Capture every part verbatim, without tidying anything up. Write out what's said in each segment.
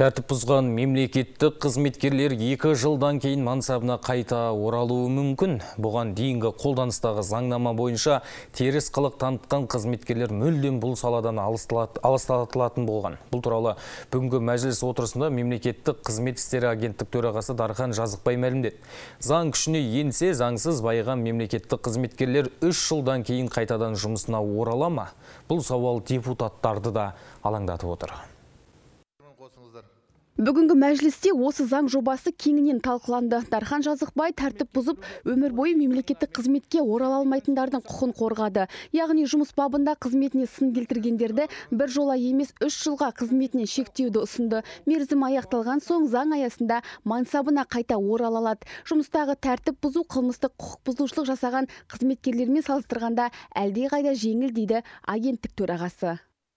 Тәртіп бұзған мемлекеттік қызметкерлер екі жылдан кейін мансабына қайта оралуы мүмкін. Бұған дейінгі қолданыстағы заңнама бойынша теріс қылық танытқан қызметкерлер мүлдем бұл саладан аластатылатын болған. Бұл туралы бүгінгі мәжіліс отырысында мемлекеттік қызмет істері агенттік төрағасы Дархан Жазықбай мәлімдеді. Заң күшіне енсе, заңсыз байыған мемлекеттік қызметкерлер үш жылдан кейін қайтадан жұмысына орала ма? Бұл сауал депутаттарды да алаңдатып отыр. Бүгінгі мәжілісте осы заң жобасы кеңінен талқыланды. Дархан Жазықбай тәртіп бұзып, өмір бойы мемлекеттік қызметке орала алмайтындардың құқын қорғады. Яғни жұмыс бабында қызметіне сын келтіргендерді бір жола емес үш жылға қызметінен шектеуді ұсынды. Мерзім аяқталған соң заң аясында мансабына қайта орала алады. Жұмыстағы тәртіп бұзу қылмыстық құқық бұзушылық жасаған қызметкерлермен салыстырғанда әлдеқайда жеңіл дейді агенттік төрағасы.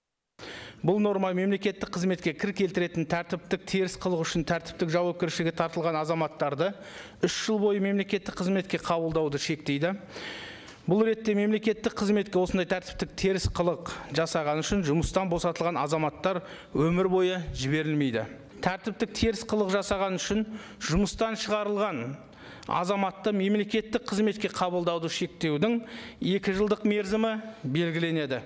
Бұл норма мемлекеттік қызметке кір келтіретін тәртіптік теріс қылық үшін тәртіптік жауапкершілігі тартылған азаматтарды үш жыл бойы мемлекеттік қызметке қабылдауды шектейді. Бұл ретте мемлекеттік қызметке осындай тәртіптік теріс қылық жасаған үшін жұмыстан босатылған азаматтар өмір бойы жіберілмейді. Тәртіптік теріс қылық жасаған үшін жұмыстан шығарылған азаматты мемлекеттік қызметке қабылдауды шектеудің екі жылдық мерзімі белгіленеді.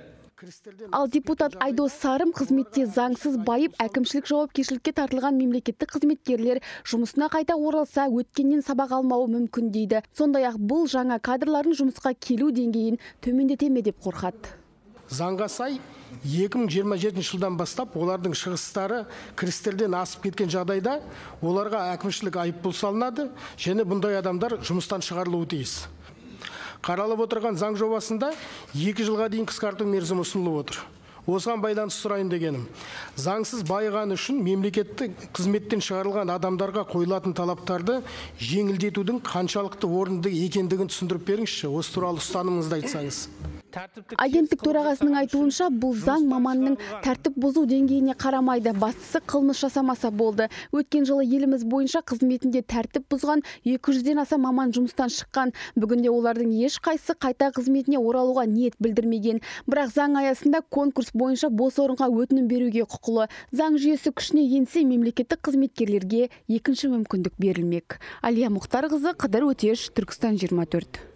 Ал депутат Айдос Сарым қызметте заңсыз байып, әкімшілік жауапкершілікке тартылған мемлекеттік қызметкерлер жұмысына қайта оралса, өткеннен сабақ алмауы мүмкін дейді. Сондай-ақ бұл жаңа кадрлардың жұмысқа келу деңгейін төмендете ме деп қорқады. Заңға сай екі мың жиырма жетінші жылдан бастап олардың шығыстары кірістерден асып кеткен жағдайда оларға әкімшілік айыппұл салынады, және бұндай адамдар жұмыстан шығарылуы тиіс. Қаралып отырған заң жобасында екі жылға дейін қысқарту мерзімі ұсынылып отыр. Осыған байланысты сұрайын дегенім, заңсыз байыған үшін мемлекеттік қызметтен шығарылған адамдарға қойылатын талаптарды жеңілдетудің қаншалықты орынды екендігін түсіндіріп беріңізші, осы туралы ұстанымыңызды айтсаңыз. Агенттік төрағасының айтуынша, бұл заң маманның тәртіп бұзу деңгейіне қарамайды, бастысы қылмыс жасамаса болды. Өткен жылы еліміз бойынша қызметінде тәртіп бұзған екі жүзден аса маман жұмыстан шыққан. Бүгінде олардың ешқайсысы қайта қызметіне оралуға ниет білдірмеген. Бірақ заң аясында конкурс бойынша бос орынға өтінім беруге құқылы. Заң жүйесі күшіне енсе, мемлекеттік қызметкерлерге екінші мүмкіндік берілмек. Алия Мұхтарқызы, Қыдыр Өтеш, Түркістан жиырма төрт.